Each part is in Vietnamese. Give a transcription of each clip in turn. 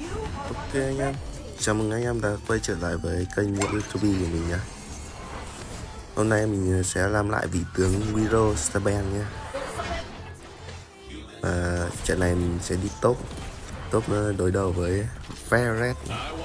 Ok anh em, chào mừng anh em đã quay trở lại với kênh YouTube của mình nhé. Hôm nay mình sẽ làm lại vị tướng Wiro Starben nhé. Trận này mình sẽ đi top đối đầu với Ferret.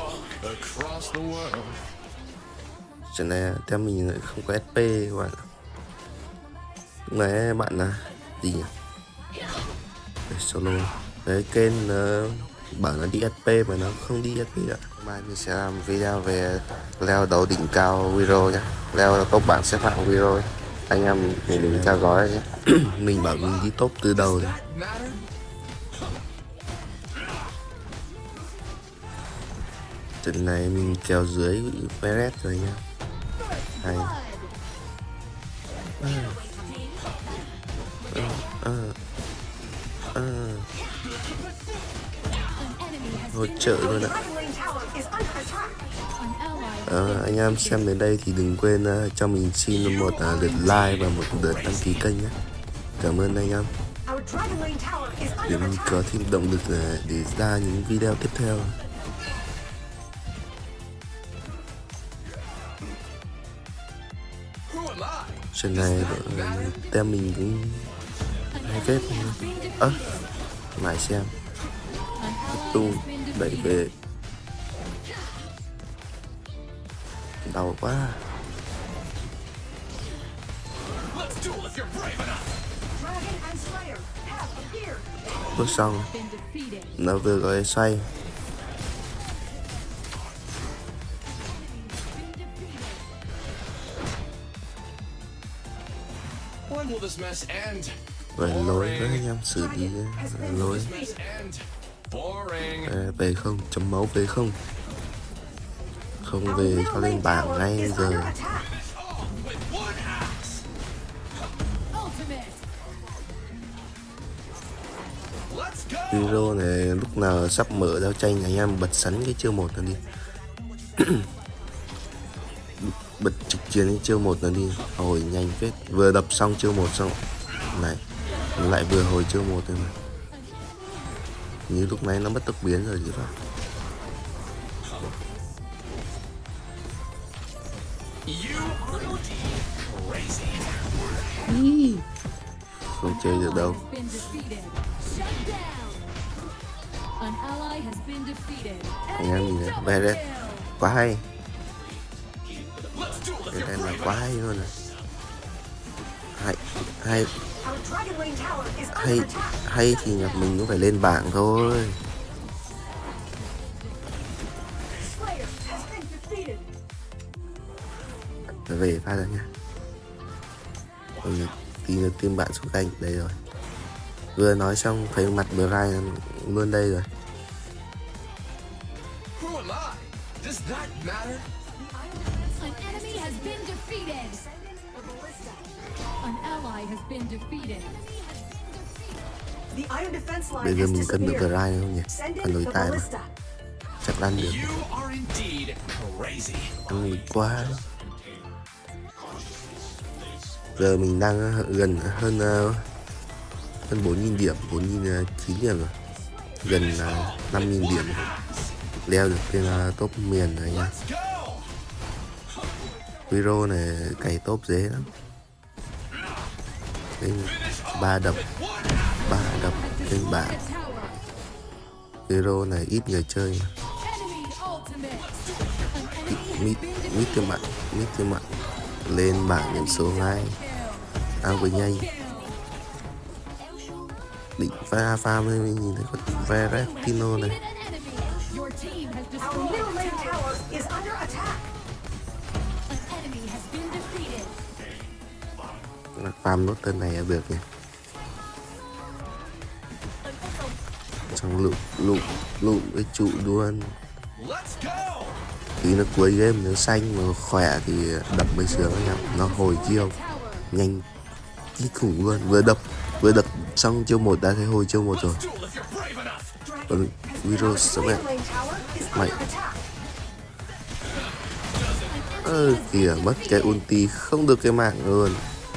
Trận này theo mình lại không có SP các bạn. Lúc này bạn là gì nhỉ? Solo. Đấy, kênh bảo nó đi SP mà nó không đi SP ạ. Mai mình sẽ làm video về leo đấu đỉnh cao Wiro nhé, leo top bảng xếp hạng Wiro. Anh em mình theo dõi nhé. Mình bảo mình đi top từ đầu đấy. Trận này mình kéo dưới Ferret rồi nha. Hay. Hỗ trợ luôn ạ. Anh em xem đến đây thì đừng quên cho mình xin một lượt like và một lượt đăng ký kênh nhé. Cảm ơn anh em để mình có thêm động lực để ra những video tiếp theo. Trận này tem mình cũng hay phết. Lại xem tung đẩy về, đau quá. Bước xong nó vừa gọi xoay. Về lối với anh em xử lý lối. Về không, chấm máu về không. Không về cho lên bảng ngay giờ. Video này lúc nào sắp mở giao tranh anh em bật sẵn cái chiêu 1 nó đi. Bật trực chiến cái chiêu 1 nó đi, hồi nhanh phết. Vừa đập xong chiêu 1 xong này lại vừa hồi chiêu 1 thôi mà. Như lúc này nó mất tốc biến rồi chứ phải. Không chơi được đâu. Anh em nhìn thấy Ferret quá hay. Cái này là quá hay luôn này. Hay thì mình cũng phải lên bảng thôi. Về phát ra nha. Tí nữa tìm bạn xuống kênh đây rồi. Vừa nói xong thấy mặt Brian luôn đây rồi. Bây giờ mình cân được Brian không nhỉ? Còn đối tài mà chắc ăn được. Ăn quá. Giờ mình đang gần hơn 4.000 điểm, 4.900 điểm rồi, gần 5.000 điểm leo được trên top miền này nha. Wiro này cày top dễ lắm. Lên 3 đập lên bảng. Wiro này ít người chơi mà. Mít thêm mạnh lên bảng điểm số ngay. Ao với nhanh định farm nên mình nhìn thấy có Verestino này. Farm nốt tên này được nhỉ. Trong lụm với trụ luôn. Tí nó cuối game nếu xanh mà khỏe thì đập mới sướng anh em. Nó hồi chiêu nhanh kinh khủng luôn. Vừa đập xong chiêu 1 đã thấy hồi chiêu 1 rồi. Còn Wiro Starben mày kìa, mất cái ulti không được cái mạng luôn.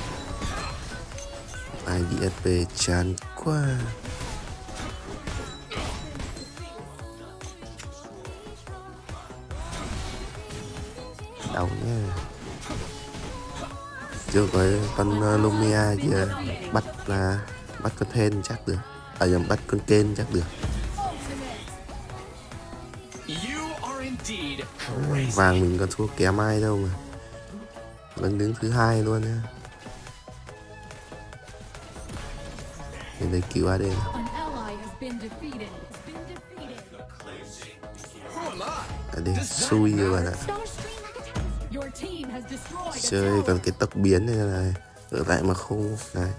Ai bị SP chán quá. đau nhé. Chưa có con Lumia kia bắt con Then chắc được, nhầm, bắt con Ken chắc được. Vàng mình còn thua kém ai đâu mà, vẫn đứng thứ 2 luôn nhá. Đến đây cứu AD. AD xui rồi bạn ạ. Chơi còn cái tốc biến này ở lại mà không này.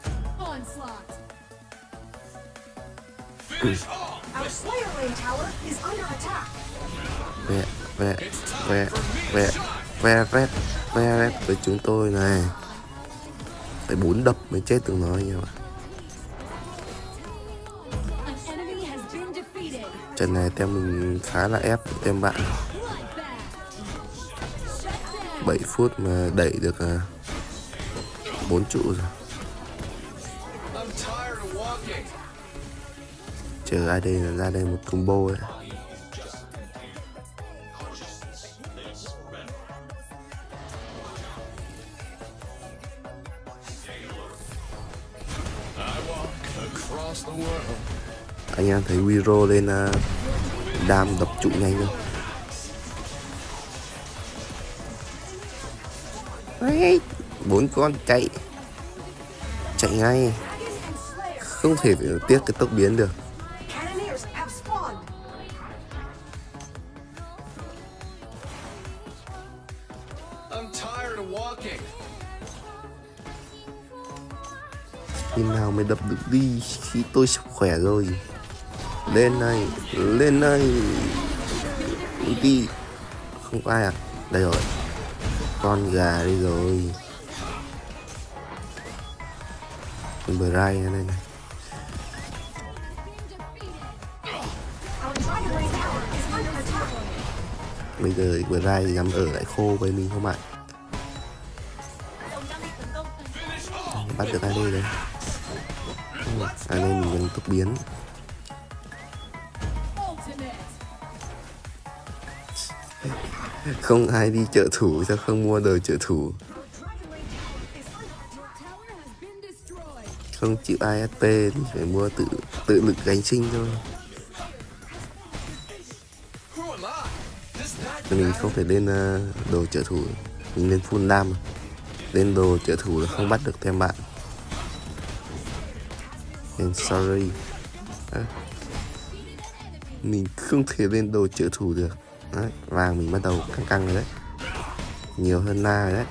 Ve với chúng tôi này. Phải 4 đập mới chết tụi nó nha bạn. Trận này tem mình khá là ép tem bạn. 7 phút mà đẩy được 4 trụ rồi. Chờ AD là ra đây một combo ấy. Anh em thấy Wiro lên đam đập trụ nhanh không? Đấy, 4 con chạy ngay, không thể tiếc cái tốc biến được. Khi nào mới đập được đi, khi tôi sắp khỏe rồi. Lên này đi. Không có ai à? Đây rồi, con gà đi rồi. Con bờ rai đây này. Bây giờ bờ rai dám ở lại khô với mình không bạn? Bắt được AD đấy. AD mình cần tốc biến. Không ai đi trợ thủ, sao không mua đồ trợ thủ? Không chịu ASP thì phải mua tự lực gánh sinh thôi. Mình không thể lên đồ trợ thủ, mình lên full lam. Lên đồ trợ thủ là không bắt được thêm bạn. And sorry. Mình không thể lên đồ trợ thủ được. Đấy, vàng mình bắt đầu căng rồi đấy. Nhiều hơn Na rồi đấy.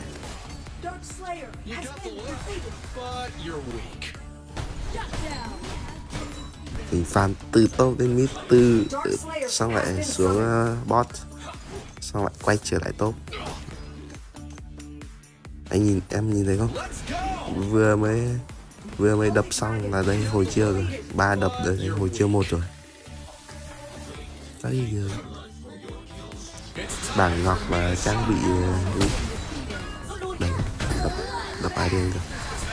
Mình farm từ top đến mid, xong lại xuống bot, xong lại quay trở lại top. Em nhìn thấy không? Vừa mới đập xong là đây hồi chiều rồi. 3 đập đây hồi chiều 1 rồi. Đấy giờ bảng ngọc và trang bị đây, đập ai điên rồi.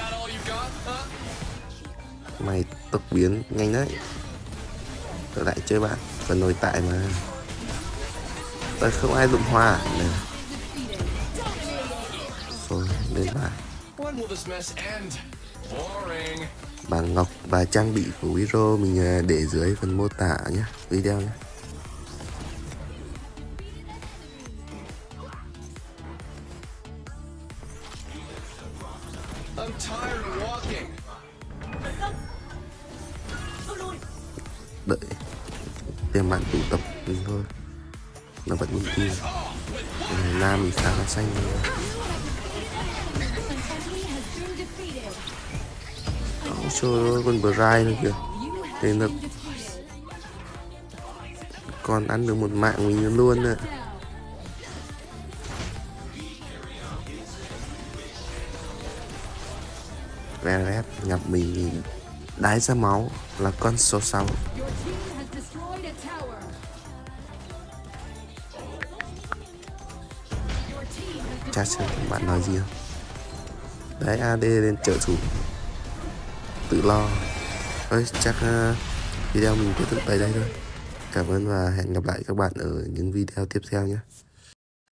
Mày tốc biến nhanh đấy. Trở lại chơi bạn, còn nội tại mà. Tôi không ai dụng hoa này. Rồi lên bài. Bảng ngọc và trang bị của Wiro mình để dưới phần mô tả nhé, video nhé. Đợi tìm bạn tụ tập mình thôi, nó vẫn bình tim. Nam mình khá là xanh thôi. Trời ơi, con Brai nữa kìa. Thế là con ăn được một mạng mình luôn ạ. Rep nhập mình đái ra máu là con số 6. Chắc xem các bạn nói gì không? Đấy, AD lên trợ thủ tự lo. Ơi, chắc video mình kết thúc tại đây thôi. Cảm ơn và hẹn gặp lại các bạn ở những video tiếp theo nhé.